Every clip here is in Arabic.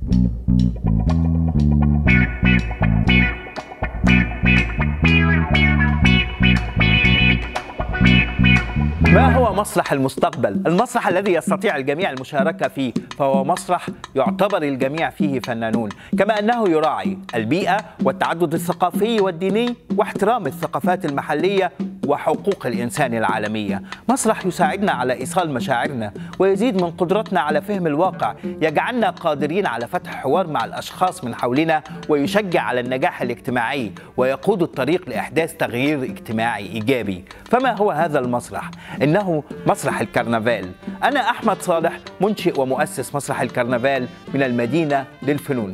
ما هو مسرح المستقبل؟ المسرح الذي يستطيع الجميع المشاركة فيه، فهو مسرح يعتبر الجميع فيه فنانون، كما أنه يراعي البيئة والتعدد الثقافي والديني واحترام الثقافات المحلية وحقوق الإنسان العالمية. مسرح يساعدنا على إيصال مشاعرنا ويزيد من قدرتنا على فهم الواقع، يجعلنا قادرين على فتح حوار مع الأشخاص من حولنا، ويشجع على النجاح الاجتماعي ويقود الطريق لإحداث تغيير اجتماعي إيجابي. فما هو هذا المسرح؟ إنه مسرح الكرنفال. أنا أحمد صالح، منشئ ومؤسس مسرح الكرنفال من المدينة للفنون.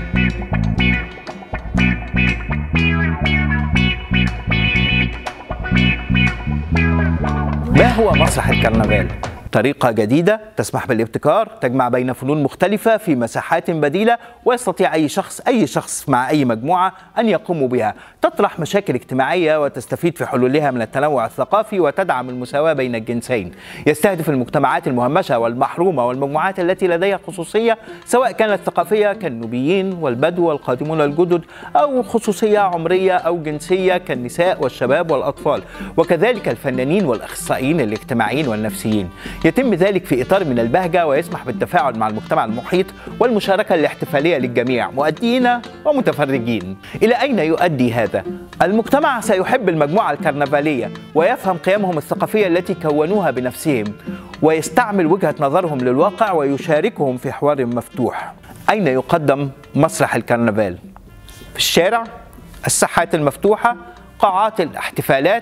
ما هو مسرح الكرنفال؟ طريقة جديدة تسمح بالابتكار، تجمع بين فنون مختلفة في مساحات بديلة، ويستطيع أي شخص مع أي مجموعة أن يقوموا بها. تطرح مشاكل اجتماعية وتستفيد في حلولها من التنوع الثقافي، وتدعم المساواة بين الجنسين. يستهدف المجتمعات المهمشة والمحرومة والمجموعات التي لديها خصوصية، سواء كانت ثقافية كالنوبيين والبدو والقادمون الجدد، أو خصوصية عمرية أو جنسية كالنساء والشباب والأطفال، وكذلك الفنانين والأخصائيين الاجتماعيين والنفسيين. يتم ذلك في إطار من البهجة، ويسمح بالتفاعل مع المجتمع المحيط والمشاركة الاحتفالية للجميع، مؤدين ومتفرجين. إلى أين يؤدي هذا؟ المجتمع سيحب المجموعة الكرنفالية ويفهم قيمهم الثقافية التي كونوها بنفسهم، ويستعمل وجهة نظرهم للواقع ويشاركهم في حوار مفتوح. أين يقدم مسرح الكرنفال؟ في الشارع، الساحات المفتوحة، قاعات الاحتفالات،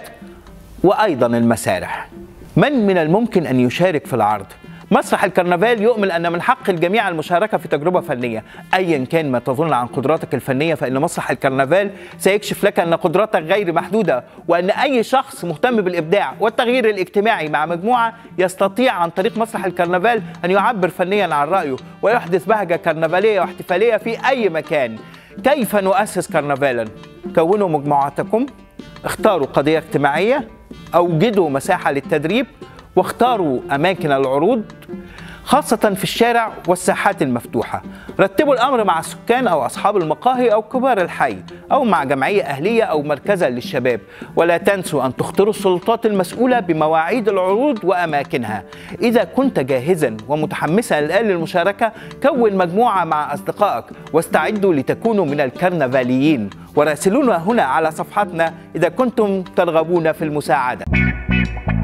وأيضا المسارح. من الممكن أن يشارك في العرض؟ مسرح الكرنفال يؤمن أن من حق الجميع المشاركة في تجربة فنية. أيا كان ما تظن عن قدراتك الفنية، فإن مسرح الكرنفال سيكشف لك أن قدراتك غير محدودة، وأن أي شخص مهتم بالإبداع والتغيير الاجتماعي مع مجموعة يستطيع عن طريق مسرح الكرنفال أن يعبر فنيا عن رأيه ويحدث بهجة كرنفالية واحتفالية في أي مكان. كيف نؤسس كرنفالا؟ كونوا مجموعاتكم، اختاروا قضية اجتماعية، أوجدوا مساحة للتدريب، واختاروا أماكن العروض خاصة في الشارع والساحات المفتوحة. رتبوا الأمر مع السكان أو أصحاب المقاهي أو كبار الحي، أو مع جمعية أهلية أو مركزا للشباب. ولا تنسوا أن تخطروا السلطات المسؤولة بمواعيد العروض وأماكنها. إذا كنت جاهزا ومتحمسا الآن للمشاركة، كون مجموعة مع أصدقائك واستعدوا لتكونوا من الكرنفاليين، وراسلونا هنا على صفحتنا إذا كنتم ترغبون في المساعدة.